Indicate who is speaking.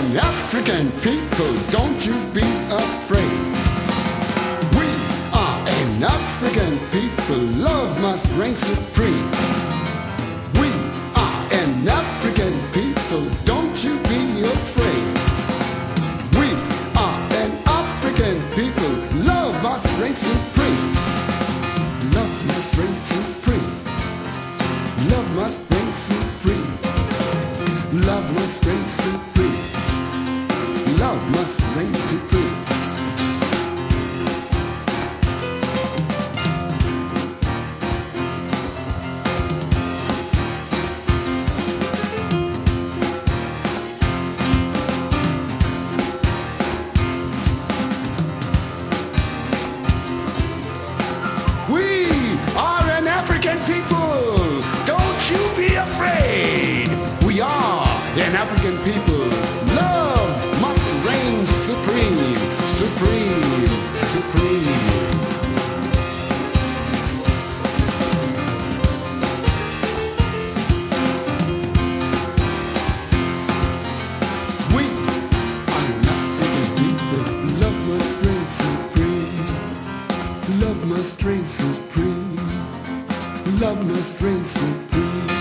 Speaker 1: an African people, don't you be afraid. We are an African people, love must reign supreme. We are an African people, don't you be afraid. We are an African people, love must reign supreme. Love must reign supreme. Love must reign supreme. Love must reign supreme. Love must reign supreme. We are an African people, don't you be afraid. We are an African people, love must reign supreme, supreme, supreme. We are an African people, love must reign supreme. Love must reign supreme. Love must reign supreme.